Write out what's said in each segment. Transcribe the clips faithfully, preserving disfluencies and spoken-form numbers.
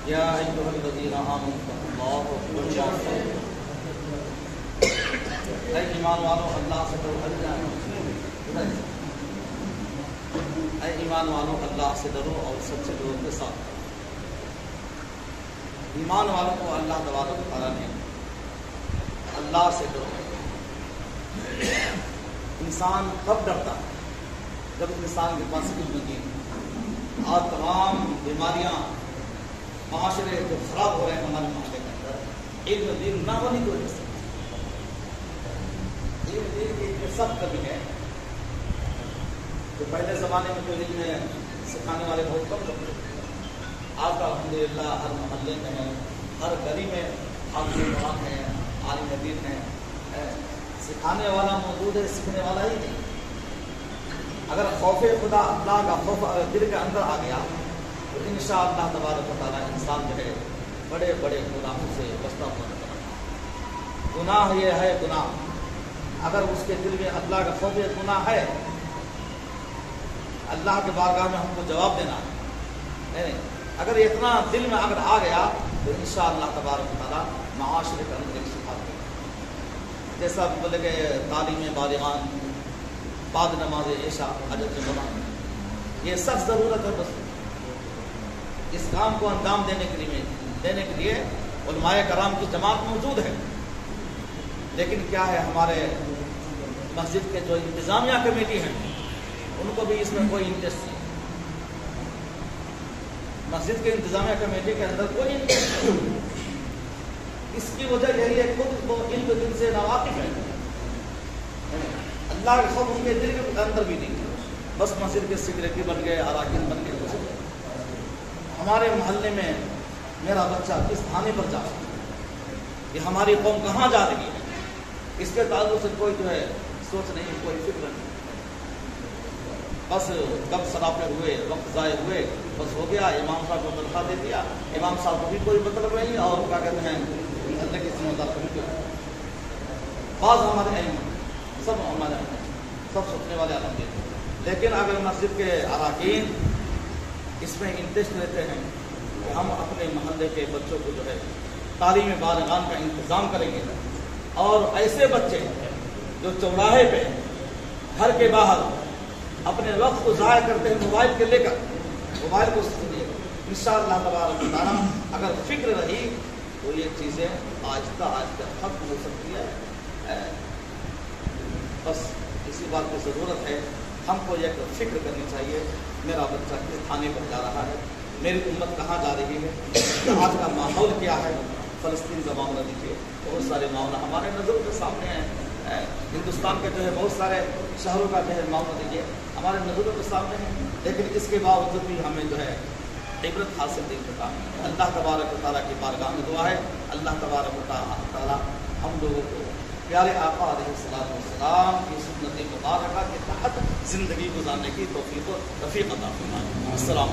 یا ایھا الذین آمنوا اتقوا اللہ واتقوا اے ایمان والو اللہ سے ڈرو اے ایمان والو اللہ سے ڈرو اور سچے لوگوں کے ساتھ۔ ایمان والوں کو اللہ تبارک و تعالیٰ نے اللہ سے ڈرو۔ انسان کب ڈرتا ہے؟ جب انسان کے پاس علم نہیں اور تمام بیماریاں معاشرے جو خراب ہو رہے ہیں ہمارے معاشرے کے اندر علم دین نہ ہونے کی وجہ سے، علم دین کی ایک سخت کمی ہے۔ تو پہلے زمانے میں تو علم سکھانے والے بہت کم لوگ تھے، آج کا الحمدللہ ہر محلے میں ہے، ہر گلی میں حافظ قرآن ہے، عالم دین ہے، سکھانے والا موجود ہے، سیکھنے والا ہی نہیں۔ اگر خوف خدا اللہ کا خوف اگر دل کے اندر آ گیا تو انشاءاللہ تبارک و تعالیٰ انسان جو ہے بڑے بڑے گناہوں سے بچتا ہوا نظر آتا ہے۔ گناہ یہ ہے گناہ، اگر اس کے دل میں اللہ کا خوف یہ گناہ ہے، اللہ کے بارگاہ میں ہم کو جواب دینا ہے، نہیں اگر اتنا دل میں اگر آ گیا تو انشاءاللہ تبارک و تعالیٰ معاشرے کے اندر ایک صفات ہے۔ جیسا بولے کہ تعلیم بالغان، بعد نماز عشاء، اجر جمعہ، یہ سخت ضرورت ہے۔ بس اس کام کو انجام دینے کے لیے دینے کے لیے علماء کرام کی جماعت موجود ہے، لیکن کیا ہے ہمارے مسجد کے جو انتظامیہ کمیٹی ہیں ان کو بھی اس میں کوئی انٹرسٹ نہیں۔ مسجد کے انتظامیہ کمیٹی کے اندر کوئی انٹرسٹ نہیں۔ اس کی وجہ یہی ہے خود وہ علم دل سے ناواقف ہے، اللہ کے خوف ان کے دل کے اندر بھی نہیں، بس مسجد کے سیکریٹری بن گئے، اراکین بن گئے۔ ہمارے محلے میں میرا بچہ کس تھانے پر جا رہا ہے، یہ ہماری قوم کہاں جا رہی ہے، اس کے تعلق سے کوئی جو ہے سوچ نہیں، کوئی فکر نہیں۔ بس کب سراپے ہوئے، وقت ضائع ہوئے، بس ہو گیا، امام صاحب کو تنخواہ دے دیا، امام صاحب کو بھی کوئی مطلب نہیں، اور کیا کہتے ہیں اللہ کے ذمہ دار کو بعض ہمارے ائمہ سب ہمارے سب سوچنے والے الحمدللہ، لیکن اگر مسجد کے اراکین اس میں انٹرسٹ لیتے ہیں کہ ہم اپنے محلے کے بچوں کو جو ہے تعلیم بالغان کا انتظام کریں گے، اور ایسے بچے جو چوراہے پہ گھر کے باہر اپنے وقت کو ضائع کرتے ہیں موبائل کے لے کر، موبائل کو سنیے، انشاءاللہ تبارک و تعالیٰ اگر فکر رہی تو یہ چیزیں آہستہ آہستہ ختم ہو سکتی ہے۔ بس اسی بات کی ضرورت ہے، ہم کو یہ فکر کرنی چاہیے میرا بچہ کس تھانے پر جا رہا ہے، میری امت کہاں جا رہی ہے، آج کا ماحول کیا ہے۔ فلسطین کا معاملہ دیکھیے، بہت سارے معاملہ ہمارے نظروں کے سامنے ہیں، ہندوستان کے جو ہے بہت سارے شہروں کا جو ہے معاملہ دیکھیے ہمارے نظروں کے سامنے ہے، لیکن اس کے باوجود بھی ہمیں جو ہے عبرت حاصل نہیں ہوتا۔ اللہ تبارک و تعالیٰ کی بارگاہ میں دعا ہے، اللہ تبارک و تعالیٰ ہم لوگوں کو پیارے آقا علیہ الصلوۃ والسلام کی سنت مبارکہ کے تحت زندگی گزارنے کی توفیق و رفیق عطا فرمائے۔ السلام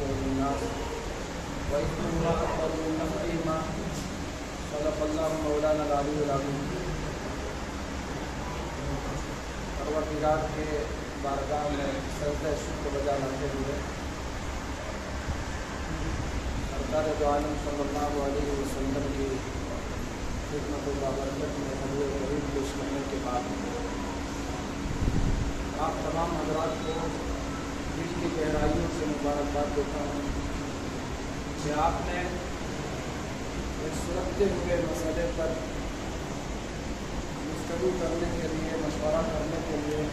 پروردگار کے بارگاہ میں سجدہ شکر بجا لاتے ہوئے سرکار دو عالم صلی اللہ علیہ وسلم کی خدمت و بابرکت میں حضور غریب پیش کرنے کے بعد آپ تمام حضرات کو دل کی گہرائیوں سے مبارکباد دیتا ہوں کہ آپ نے ایک سلگتے ہوئے مسئلے پر گفتگو کرنے کے لیے، مشورہ کرنے کے لیے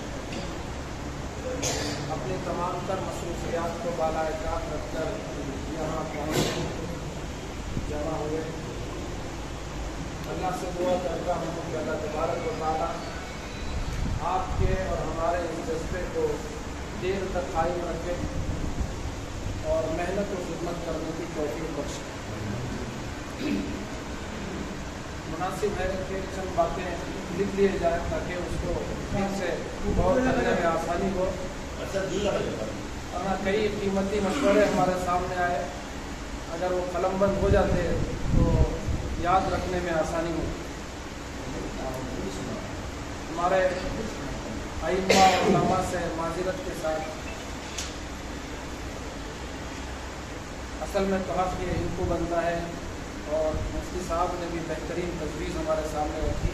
اپنی تمام تر مصروفیات کو بالائے طاق رکھ کر یہاں پہنچے، جمع ہوئے۔ اللہ سے دعا کرتا ہوں کہ اللہ تبارک و تعالیٰ آپ کے اور ہمارے اس جذبے کو دیر تک قائم رکھے اور محنت و خدمت کرنے کی توفیق بخشے۔ مناسب ہے کہ چند باتیں لکھ لیے جائیں تاکہ اس کو پھر سے غور کرنے میں آسانی ہو، ورنہ کئی قیمتی مشورے ہمارے سامنے آئے، اگر وہ قلم بند ہو جاتے تو یاد رکھنے میں آسانی ہو۔ ہمارے ائمہ اور علماء سے معذرت کے ساتھ اصل میں تو حق یہ ان کو بنتا ہے، اور مفتی صاحب نے بھی بہترین تجویز ہمارے سامنے رکھی۔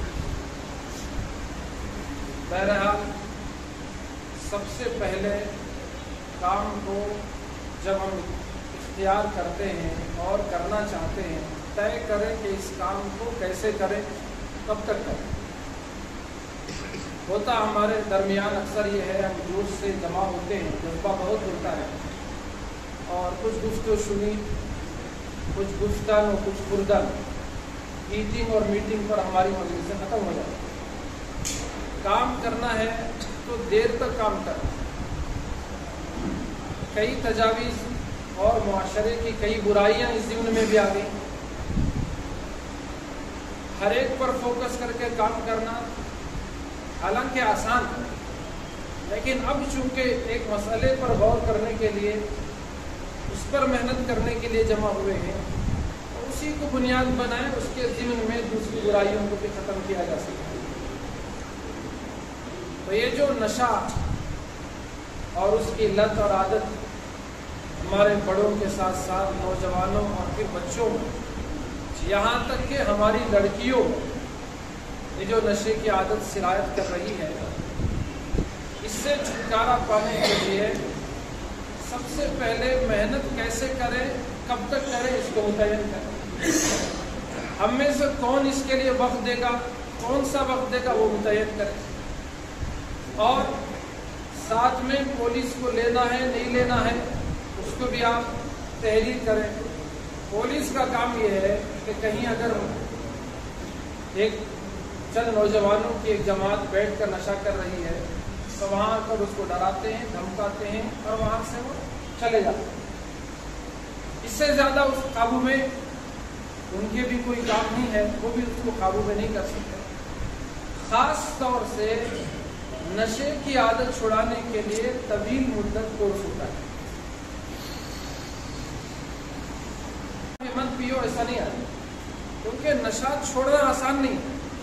بہرحال سب سے پہلے کام کو جب ہم اختیار کرتے ہیں اور کرنا چاہتے ہیں، طے کریں کہ اس کام کو کیسے کریں، کب تک کریں۔ ہوتا ہمارے درمیان اکثر یہ ہے، ہم جوش سے جمع ہوتے ہیں، جذبہ بہت ہوتا ہے، اور کچھ گفت و شنی، کچھ گفتن اور کچھ خوردن، میٹنگ اور میٹنگ پر ہماری مجلس سے ختم ہو جاتی ہے۔ کام کرنا ہے تو دیر تک کام کرنا۔ کئی تجاویز اور معاشرے کی کئی برائیاں اس ضمن میں بھی آ گئی۔ ہر ایک پر فوکس کر کے کام کرنا حالانکہ آسان ہے، لیکن اب چونکہ ایک مسئلے پر غور کرنے کے لیے، اس پر محنت کرنے کے لیے جمع ہوئے ہیں، اور اسی کو بنیاد بنائیں، اس کے ضمن میں دوسری برائیوں کو بھی ختم کیا جا سکتا ہے۔ تو یہ جو نشہ اور اس کی لت اور عادت ہمارے بڑوں کے ساتھ ساتھ نوجوانوں اور پھر بچوں میں، یہاں تک کہ ہماری لڑکیوں یہ جو نشے کی عادت سرایت کر رہی ہے، اس سے چھٹکارا پانے کے لیے سب سے پہلے محنت کیسے کریں، کب تک کریں، اس کو متعین کریں۔ ہم میں سے کون اس کے لیے وقت دے گا، کون سا وقت دے گا، وہ متعین کریں۔ اور ساتھ میں پولیس کو لینا ہے نہیں لینا ہے، اس کو بھی آپ تحریر کریں۔ پولیس کا کام یہ ہے کہ کہیں اگر ایک چند نوجوانوں کی ایک جماعت بیٹھ کر نشہ کر رہی ہے تو وہاں پر اس کو ڈراتے ہیں، دھمکاتے ہیں، اور وہاں سے وہ چلے جاتے ہیں۔ اس سے زیادہ اس قابو میں ان کے بھی کوئی کام نہیں ہے، وہ بھی اس کو قابو میں نہیں کر سکتے۔ خاص طور سے نشے کی عادت چھڑانے کے لیے طویل مدت کورس ہوتا ہے۔ مت پیو ایسا نہیں ہے، کیونکہ نشہ چھوڑنا آسان نہیں۔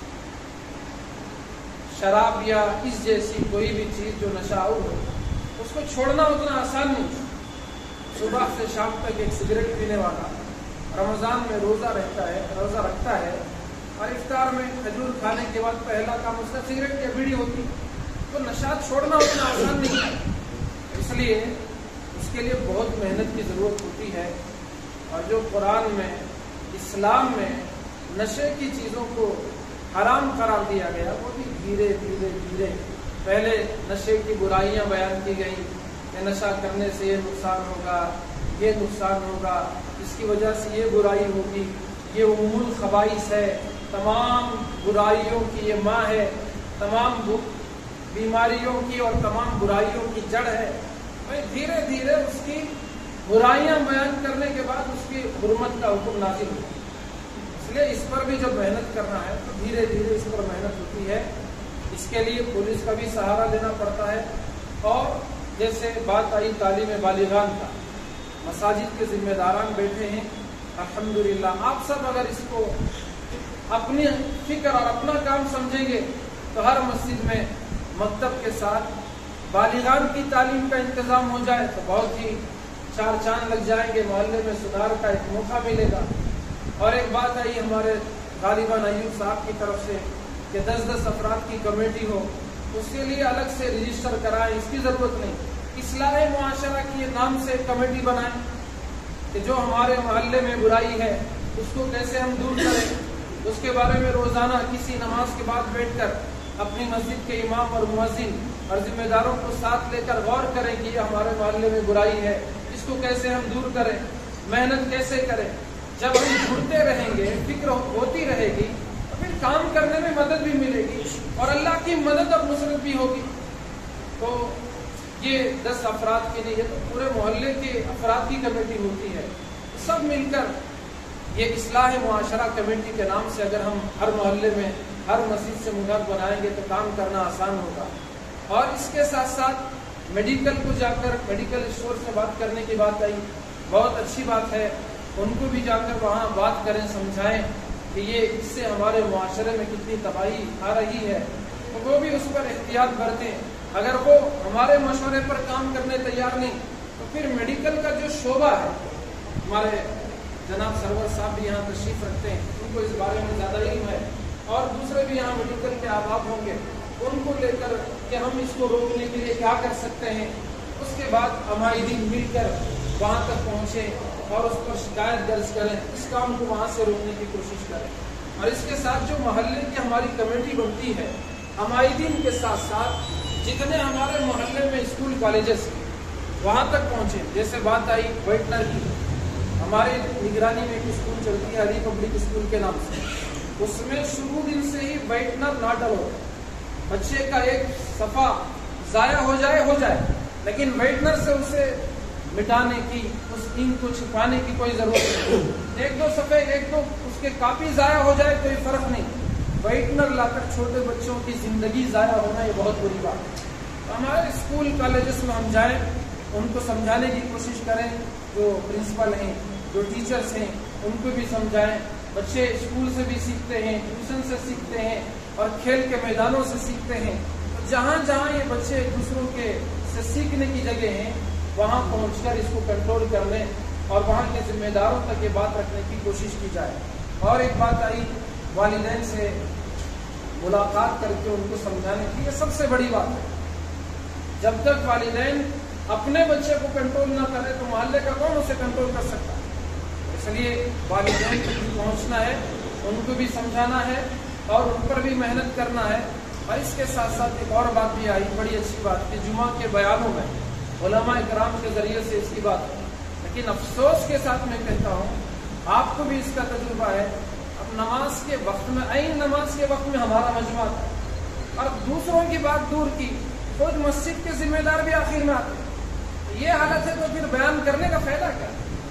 شراب یا اس جیسی کوئی بھی چیز جو نشہ ہو، اس کو چھوڑنا اتنا آسان نہیں۔ صبح سے شام تک ایک سگریٹ پینے والا رمضان میں روزہ رہتا ہے روزہ رکھتا ہے اور افطار میں کھجور کھانے کے بعد پہلا کام اس کا سگریٹ یا بیڑی ہوتی، تو نشہ چھوڑنا اتنا آسان نہیں ہے۔ اس لیے اس کے لیے بہت محنت کی ضرورت ہوتی ہے، اور جو قرآن میں، اسلام میں نشے کی چیزوں کو حرام قرار دیا گیا، وہ بھی دھیرے دھیرے دھیرے پہلے نشے کی برائیاں بیان کی گئیں کہ نشہ کرنے سے یہ نقصان ہوگا، یہ نقصان ہوگا، اس کی وجہ سے یہ برائی ہوگی، یہ ام الخبائث ہے، تمام برائیوں کی یہ ماں ہے، تمام بیماریوں کی اور تمام برائیوں کی جڑ ہے۔ دھیرے دھیرے اس کی برائیاں بیان کرنے کے بعد اس کی حرمت کا حکم نازل ہو۔ اس لیے اس پر بھی جب محنت کرنا ہے تو دھیرے دھیرے اس پر محنت ہوتی ہے۔ اس کے لیے پولیس کا بھی سہارا لینا پڑتا ہے، اور جیسے بات آئی تعلیم بالغان کا، مساجد کے ذمہ داران بیٹھے ہیں، الحمدللہ آپ سب اگر اس کو اپنی فکر اور اپنا کام سمجھیں گے تو ہر مسجد میں مکتب کے ساتھ بالغان کی تعلیم کا انتظام ہو جائے تو بہت ہی چار چاند لگ جائیں گے، محلے میں سدھار کا ایک موقع ملے گا۔ اور ایک بات آئی ہمارے غالباً ایوب صاحب کی طرف سے کہ دس دس افراد کی کمیٹی ہو، اس کے لیے الگ سے رجسٹر کرائیں، اس کی ضرورت نہیں۔ اصلاح معاشرہ کے نام سے کمیٹی بنائیں کہ جو ہمارے محلے میں برائی ہے اس کو کیسے ہم دور کریں، اس کے بارے میں روزانہ کسی نماز کے بعد بیٹھ کر اپنی مسجد کے امام اور مؤذن اور ذمہ داروں کو ساتھ لے کر غور کریں کہ یہ ہمارے محلے میں برائی ہے، اس کو کیسے ہم دور کریں، محنت کیسے کریں۔ جب ہم جڑتے رہیں گے، فکر ہوتی رہے گی، تو پھر کام کرنے میں مدد بھی ملے گی اور اللہ کی مدد اور نصرت بھی ہوگی۔ تو یہ دس افراد کے لیے تو پورے محلے کے افراد کی کمیٹی ہوتی ہے، سب مل کر یہ اصلاح معاشرہ کمیٹی کے نام سے اگر ہم ہر محلے میں ہر مسجد سے منعقد بنائیں گے تو کام کرنا آسان ہوگا۔ اور اس کے ساتھ ساتھ میڈیکل کو جا کر میڈیکل اسٹور سے بات کرنے کی بات آئی، بہت اچھی بات ہے، ان کو بھی جا کر وہاں بات کریں، سمجھائیں کہ یہ اس سے ہمارے معاشرے میں کتنی تباہی آ رہی ہے، تو وہ بھی اس پر احتیاط برتیں۔ اگر وہ ہمارے مشورے پر کام کرنے تیار نہیں تو پھر میڈیکل کا جو شعبہ ہے हमारे जनाब सरवर साहब भी यहाँ तशरीफ़ रखते हैं, उनको इस बारे में ज़्यादा इल्म है, और दूसरे भी यहाँ मेडिकल के आबाद होंगे, उनको लेकर कि हम इसको रोकने के लिए क्या कर सकते हैं। उसके बाद हमारी मिलकर वहाँ तक पहुँचे और उस पर शिकायत दर्ज करें, इस काम को वहाँ से रोकने की कोशिश करें। और इसके साथ जो मोहल्ले की हमारी कमेटी बनती है, हमायदीन के साथ साथ जितने हमारे मोहल्ले में स्कूल कॉलेजेस वहाँ तक पहुँचे। जैसे बात आई वेटनर की, हमारे निगरानी में एक स्कूल चलती है हरी पब्लिक स्कूल के नाम से, उसमें शुरू दिन से ही वेटनर नाट अलाउड। बच्चे का एक सफ़ा ज़ाया हो जाए हो जाए लेकिन वेटनर से उसे मिटाने की, उस इंक को छिपाने की कोई ज़रूरत नहीं। एक दो सफ़े एक दो उसके कापी ज़ाया हो जाए कोई फ़र्क नहीं, वेटनर लाकर छोटे बच्चों की ज़िंदगी ज़ाया होना ये बहुत बुरी बात है। तो हमारे स्कूल कॉलेजेस में हम जाएं, उनको समझाने की कोशिश करें, जो प्रिंसिपल हैं, जो टीचर्स हैं, उनको भी समझाएं। बच्चे स्कूल से भी सीखते हैं, ट्यूशन से सीखते हैं और खेल के मैदानों से सीखते हैं। तो जहाँ जहाँ ये बच्चे दूसरों के से सीखने की जगह हैं, वहाँ पहुँचकर इसको कंट्रोल करने और वहाँ के जिम्मेदारों तक ये बात रखने की कोशिश की जाए। और एक बात आई वालिदैन से मुलाकात करके उनको समझाने की, ये सबसे बड़ी बात है। जब तक वालिदैन अपने बच्चे को कंट्रोल ना करे तो मोहल्ले का कौन उसे कंट्रोल कर सकता है। इसलिए वालिदैन को भी पहुँचना है, उनको भी समझाना है और उन पर भी मेहनत करना है। और इसके साथ साथ एक और बात भी आई, बड़ी अच्छी बात कि जुमा के बयानों में उलमा इकराम के ज़रिए से इसकी बात है, लेकिन अफसोस के साथ मैं कहता हूँ, आपको भी इसका तजुर्बा है। अब नमाज के वक्त में, ऐन नमाज के वक्त में हमारा मजमा था और दूसरों की बात दूर की, खुद मस्जिद के जिम्मेदार भी आखिर में आते हैं। ये हालत है तो फिर बयान करने का फायदा क्या।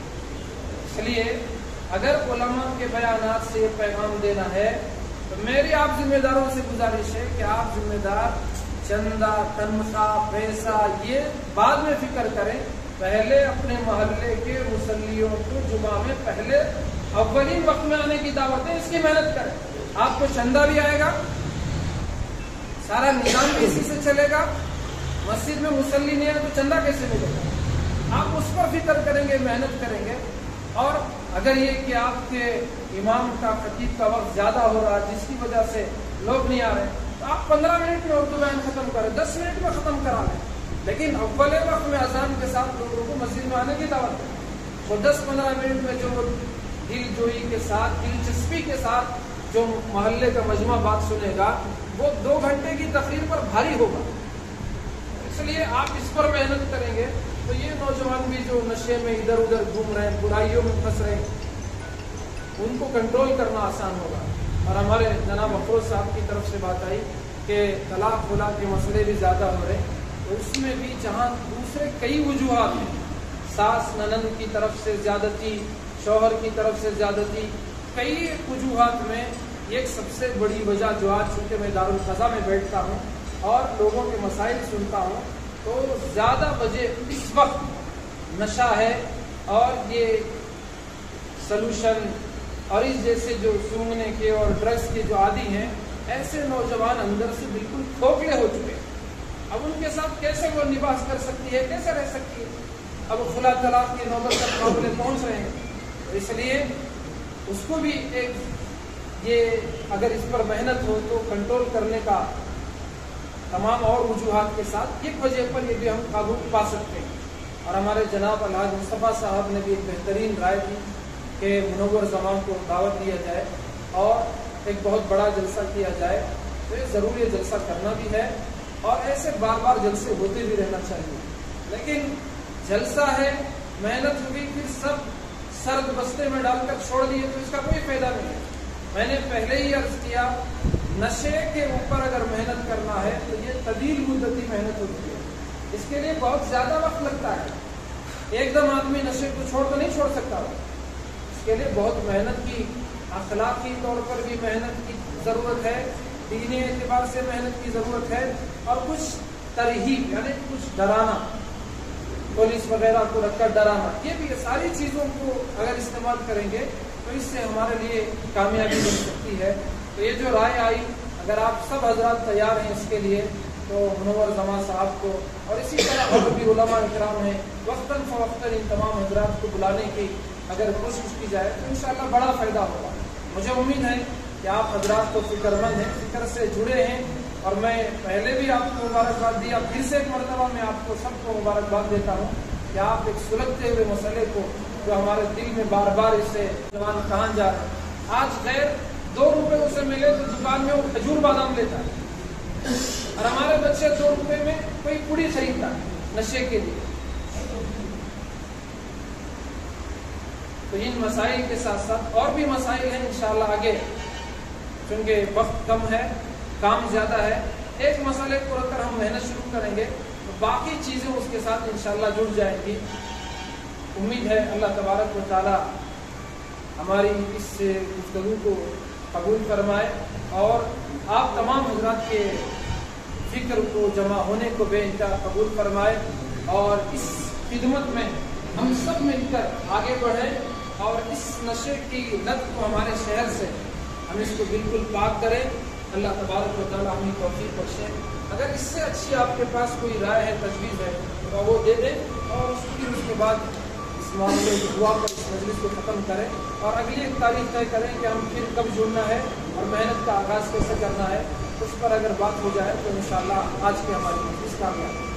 इसलिए अगर उलमा के बयानात से पैगाम देना है तो मेरी आप जिम्मेदारों से गुजारिश है कि आप जिम्मेदार चंदा, तनख्वाह, पैसा ये बाद में फिक्र करें, पहले अपने मोहल्ले के मुसल्लियों को जुमा में पहले अव्वलीन वक्त में आने की दावत है, इसकी मेहनत करें। आपको चंदा भी आएगा, सारा निजाम भी इसी से चलेगा। मस्जिद में मुसल्ली नहीं है तो चंदा कैसे मिलेगा। आप उस पर फिक्र करेंगे, मेहनत करेंगे। और अगर ये कि आपके इमाम का, खतीब का वक्त ज़्यादा हो रहा है जिसकी वजह से लोग नहीं आ रहे, तो आप पंद्रह मिनट में उर्दू बयान खत्म करें, दस मिनट में ख़त्म करा लें, लेकिन अव्वल वक्त में अजान के साथ लोगों को मस्जिद में आने की दावत दें। वो दस पंद्रह मिनट में जो दिल जोई के साथ, दिलचस्पी के साथ जो मोहल्ले का मजमा बात सुनेगा, वो दो घंटे की तकरीर पर भारी होगा। इसलिए आप इस पर मेहनत करेंगे तो ये नौजवान भी जो नशे में इधर उधर घूम रहे हैं, बुराइयों में फंस रहे हैं, उनको कंट्रोल करना आसान होगा। और हमारे जनाब अफरोज साहब की तरफ से बात आई कि तलाक खुला के मसले भी ज़्यादा हो रहे हैं, तो उसमें भी जहाँ दूसरे कई वजूहात हैं, सास ननद की तरफ से ज़्यादती, शौहर की तरफ से ज़्यादती, कई वजूहात में एक सबसे बड़ी वजह जो आज चूँकि मैं दारुल क़ज़ा में बैठता हूँ और लोगों के मसाइल सुनता हूँ, तो ज़्यादा वजह इस वक्त नशा है और ये सलूशन और इस जैसे जो सूंघने के और ड्रग्स के जो आदी हैं, ऐसे नौजवान अंदर से बिल्कुल खोखले हो चुके हैं। अब उनके साथ कैसे वो निवास कर सकती है, कैसे रह सकती है। अब खुला तलाक की नौबत तक मामले पहुँच रहे हैं, तो इसलिए उसको भी एक ये अगर इस पर मेहनत हो तो कंट्रोल करने का तमाम और वजूहात के साथ एक वजह पर ये भी हम काबू पा सकते हैं। और हमारे जनाब अलहाज मुस्तफ़ा साहब ने भी एक बेहतरीन राय दी कि मुनव्वर ज़मान को दावत दिया जाए और एक बहुत बड़ा जलसा किया जाए। तो ये ज़रूर ये जलसा करना भी है और ऐसे बार बार जलसे होते भी रहना चाहिए। लेकिन जलसा है, मेहनत होगी, फिर सब सर्द बस्ते में डालकर छोड़ दिए तो इसका कोई फ़ायदा नहीं है। मैंने पहले ही अर्ज किया, नशे के ऊपर अगर मेहनत करना है तो ये तवील मुद्दती मेहनत होती है, इसके लिए बहुत ज़्यादा वक्त लगता है। एकदम आदमी नशे को छोड़ तो नहीं छोड़ सकता, इसके लिए बहुत मेहनत की, अखलाकी तौर पर भी मेहनत की ज़रूरत है, दीनी एतबार से मेहनत की ज़रूरत है और कुछ तरहीब यानी कुछ डराना, पुलिस वगैरह को रखकर डराना, ये भी सारी चीज़ों को अगर इस्तेमाल करेंगे तो इससे हमारे लिए कामयाबी मिल सकती है। तो ये जो राय आई, अगर आप सब हजरात तैयार हैं इसके लिए, तो मुनव्वर जमान साहब को और इसी तरह और भी उलमा इकराम हैं, वक्तन फ़वक्तन इन तमाम हज़रात को बुलाने की अगर कोशिश की जाए तो इंशाअल्लाह बड़ा फ़ायदा होगा। मुझे उम्मीद है कि आप हज़रात तो फ़िक्रमंद हैं, फ़िक्र से जुड़े हैं, और मैं पहले भी आपको मुबारकबाद दी, अब फिर से एक मरतबा मैं आपको सबको मुबारकबाद देता हूँ कि आप एक सुलगते हुए मसले को जो हमारे दिल में बार बार इससे जवान कहाँ जा रहे हैं, आज गैर दो रुपए उसे मिले तो दुकान में वो खजूर बादाम लेता है, और हमारे बच्चे दो रुपए में कोई पुड़ी खरीदता है नशे के लिए। तो इन मसाइल के साथ साथ और भी मसाइल हैं इंशाअल्लाह आगे, क्योंकि वक्त कम है, काम ज़्यादा है। एक मसले को रखकर हम मेहनत शुरू करेंगे तो बाकी चीज़ें उसके साथ इंशाअल्लाह जुड़ जाएंगी। उम्मीद है अल्लाह तबारक व तआला हमारी इस गुफ्तगू को कबूल फरमाए और आप तमाम हज़रात के फ़िक्र को जमा होने को बेइंतहा कबूल फरमाए, और इस खिदमत में हम सब मिलकर आगे बढ़ें और इस नशे की लत को हमारे शहर से हम इसको बिल्कुल पाक करें। अल्लाह तबारक व तआला हमें तौफीक बख्शे। अगर इससे अच्छी आपके पास कोई राय है, तजवीज़ है, तो वो दे दें और फिर उसके बाद इस मामले की दुआ पर इस मजलिस को ख़त्म करें और अगली एक तारीख तय करें कि हम फिर कब जुड़ना है और मेहनत का आगाज़ कैसे करना है। उस पर अगर बात हो जाए तो इंशाअल्लाह आज की हमारी मजलिस कामयाब।